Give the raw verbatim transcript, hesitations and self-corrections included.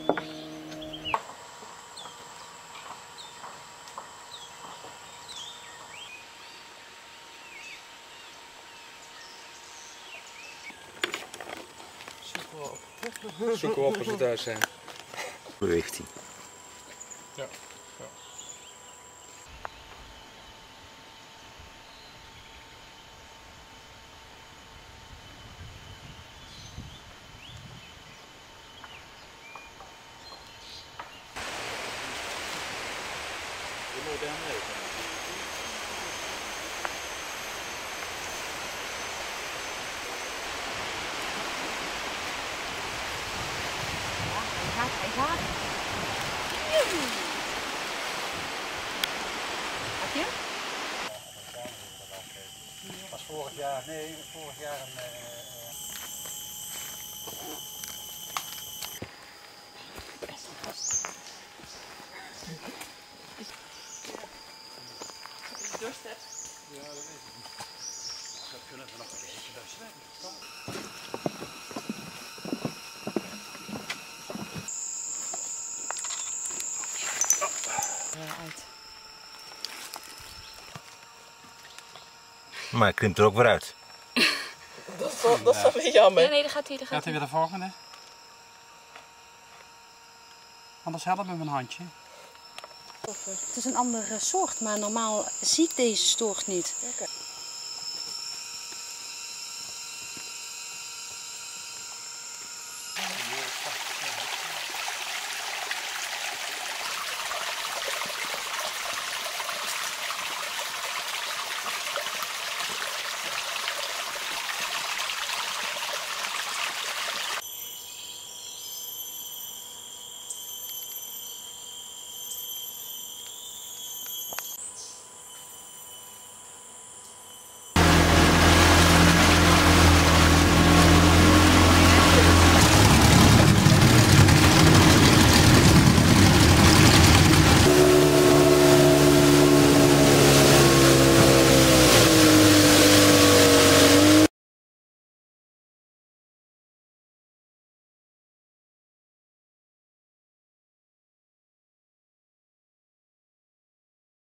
Zoeken we op als we thuis zijn. Beweegt hij. Ja. Ja. Je moet daar mee. Hij gaat, hij gaat. Heb je? Dat was vorig jaar, nee, vorig jaar een... Uh, Dorst hebt. Ja, dat weet ik niet. Dat kunnen we nog een beetje bij zwemmen. Uit. Maar hij krimpt er ook weer uit. Dat is wel, dat is wel weer jammer. Nee, nee, daar gaat hij, daar Gaat gaat hij hij. weer de volgende? Anders help me mijn handje. Het is een andere soort, maar normaal zie ik deze soort niet. Okay.